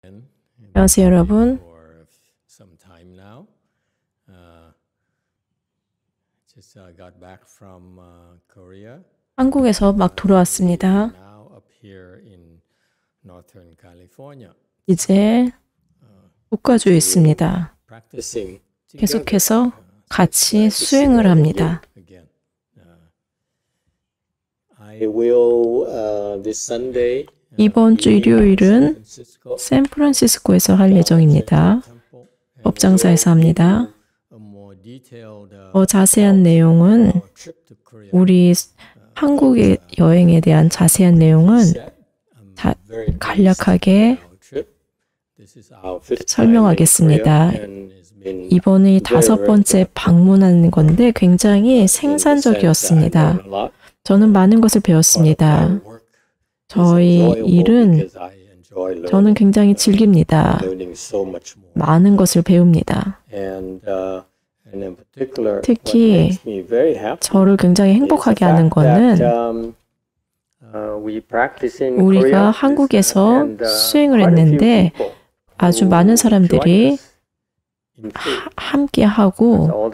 안녕하세요, 여러분. 한국에서 막 돌아왔습니다. 이제 국가주에 있습니다. 계속해서 같이 수행을 합니다. 이번 주 일요일은 샌프란시스코에서 할 예정입니다. 법장사에서 합니다. 더 자세한 내용은 우리 한국의 여행에 대한 자세한 내용은 간략하게 설명하겠습니다. 이번이 5번째 방문하는 건데 굉장히 생산적이었습니다. 저는 많은 것을 배웠습니다. 저희 일은 저는 굉장히 즐깁니다. 많은 것을 배웁니다. 특히 저를 굉장히 행복하게 하는 것은 우리가 한국에서 수행을 했는데 아주 많은 사람들이 함께하고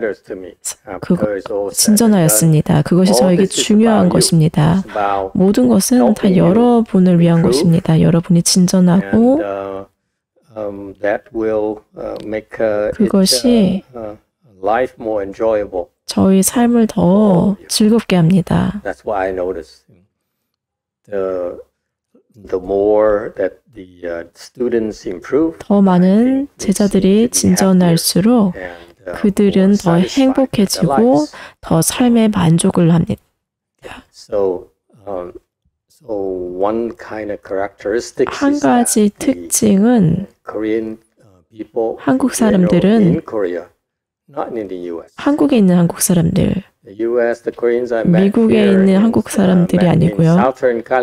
진전하였습니다. 그것이 저에게 중요한 것입니다. 모든 것은 다 여러분을 위한 것입니다. 여러분이 진전하고 그것이 저희 삶을 더 즐겁게 합니다. 더 많은 제자들이 진전할수록 그들은 더 행복해지고 더 삶의 만족을 합니다. 한 가지 특징은 한국 사람들은 한국에 있는 한국 사람들, 미국에 있는 한국 사람들이 아니고요.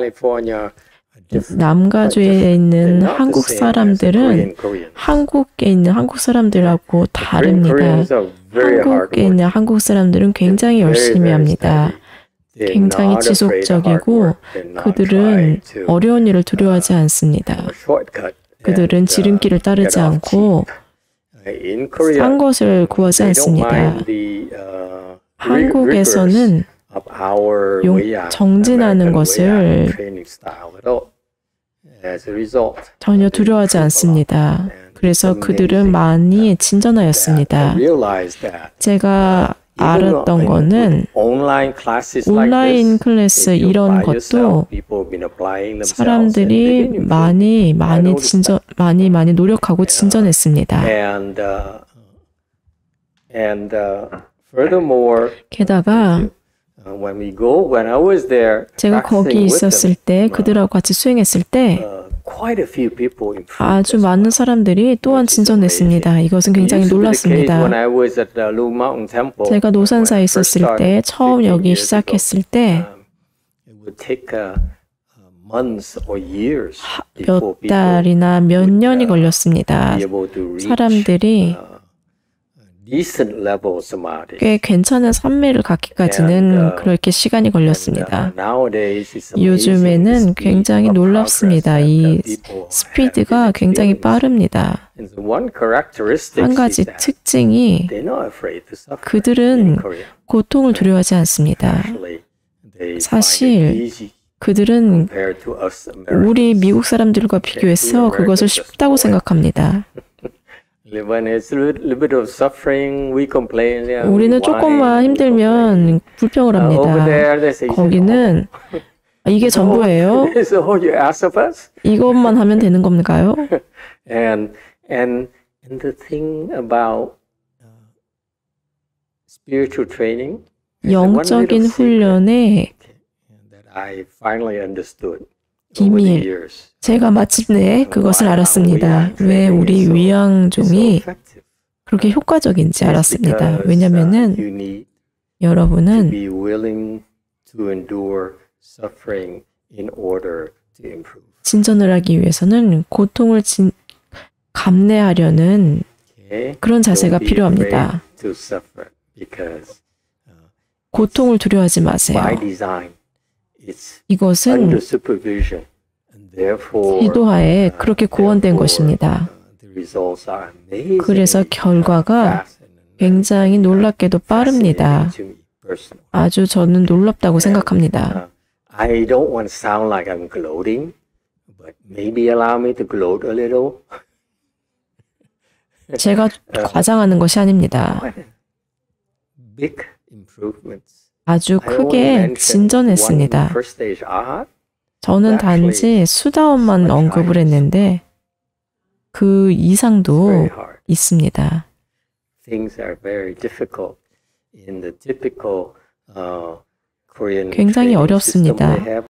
남가주에 있는 한국 사람들은 한국에 있는 한국 사람들하고 다릅니다. 한국에 있는 한국 사람들은 굉장히 열심히 합니다. 굉장히 지속적이고 그들은 어려운 일을 두려워하지 않습니다. 그들은 지름길을 따르지 않고 싼 것을 구하지 않습니다. 한국에서는 정진하는 것을 전혀 두려워하지 않습니다. 그래서 그들은 많이 진전하였습니다. 제가 알았던 거는 온라인 클래스 이런 것도 사람들이 많이 노력하고 진전했습니다. 게다가 제가 거기 있었을 때 그들하고 같이 수행했을 때 아주 많은 사람들이 또한 진전했습니다. 이것은 굉장히 놀랐습니다. 제가 노산사에 있었을 때 처음 여기 시작했을 때 몇 달이나 몇 년이 걸렸습니다. 사람들이 꽤 괜찮은 산미를 갖기까지는 그렇게 시간이 걸렸습니다. 요즘에는 굉장히 놀랍습니다. 이 스피드가 굉장히 빠릅니다. 한 가지 특징이 그들은 고통을 두려워하지 않습니다. 사실 그들은 우리 미국 사람들과 비교해서 그것을 쉽다고 생각합니다. 우리는 조금만 힘들면 불평을 합니다. 거기는 이게 전부예요? 이것만 하면 되는 건가요? 영적인 훈련의 비밀. 제가 마침내 그것을 알았습니다. 왜 우리 위양종이 그렇게 효과적인지 알았습니다. 왜냐하면 여러분은 진전을 하기 위해서는 고통을 감내하려는 그런 자세가 필요합니다. 고통을 두려워하지 마세요. 이것은 태도하에 그렇게 구원된 것입니다. 그래서 결과가 굉장히 놀랍게도 빠릅니다. 아주 저는 놀랍다고 생각합니다. I don't want to sound like I'm gloating, but maybe allow me to gloat a little. 제가 과장하는 것이 아닙니다. Big improvements. 아주 크게 진전했습니다. 저는 단지 수다원만 언급을 했는데 그 이상도 있습니다. Things are very difficult in the typical 굉장히 어렵습니다.